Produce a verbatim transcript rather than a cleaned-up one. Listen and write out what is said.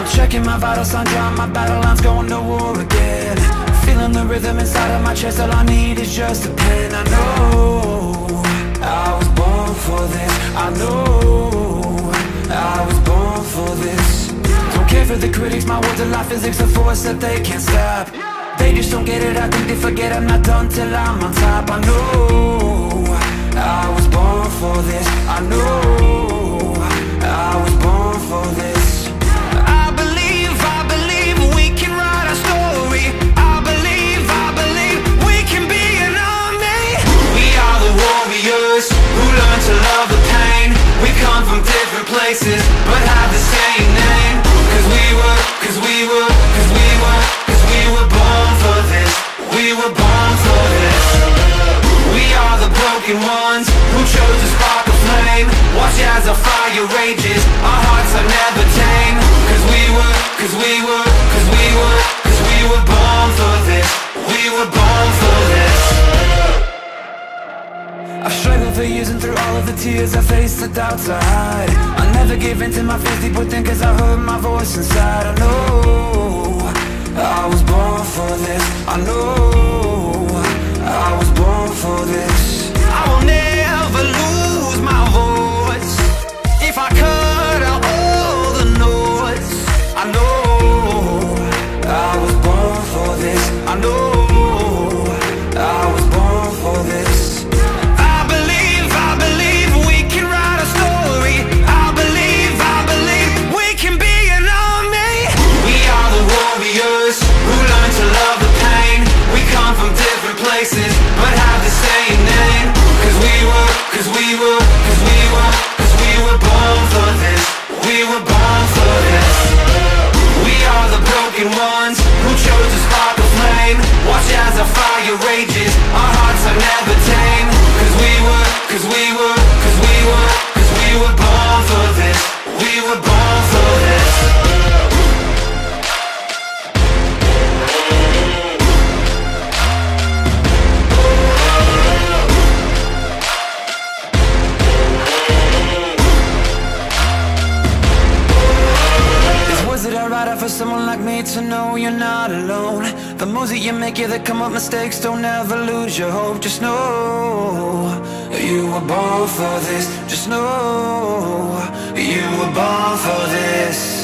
Checking my vital signs, drawing my battle lines, going to war again. Feeling the rhythm inside of my chest, all I need is just a pen. I know I was born for this, I know I was born for this. Don't care for the critics, my words are like physics, a force that they can't stop. They just don't get it, I think they forget I'm not done till I'm on top. I know I was born for this, I know I was born for this. I believe, I believe we can write our story. I believe, I believe we can be an army. We are the warriors who learn to love the pain. We come from different places but have the same name. Cause we were, cause we were, cause we were, cause we were born for this. We were born for this. We are the broken ones who chose to spark a flame. Watch as our fire rages, our hearts are never tame. Cause we were, cause we were, cause we were, cause we were born for this. We were born for this. I've struggled for years and through all of the tears I faced, the doubts I hide. I never gave in to my fears deep within, cause I heard my voice inside. I know I was born for this, I know I was born for this. I will never lose my voice if I cut out all the noise. I know I was born for this, I know I was born for this. I believe, I believe we can write a story. I believe, I believe we can be an army. We are the warriors who learn to love the pain. We come from different places but have the same name. Cause we were, cause we were, cause we were, cause we were born for this. We were born for this. We are the broken ones who chose to spark a flame. Watch as our fire rages, our hearts are never tame. Cause we were, cause we were, cause we were, cause we were born for this. We were born for this. For someone like me to know you're not alone. The moves that you make, yeah, that come up mistakes. Don't ever lose your hope. Just know you were born for this. Just know you were born for this.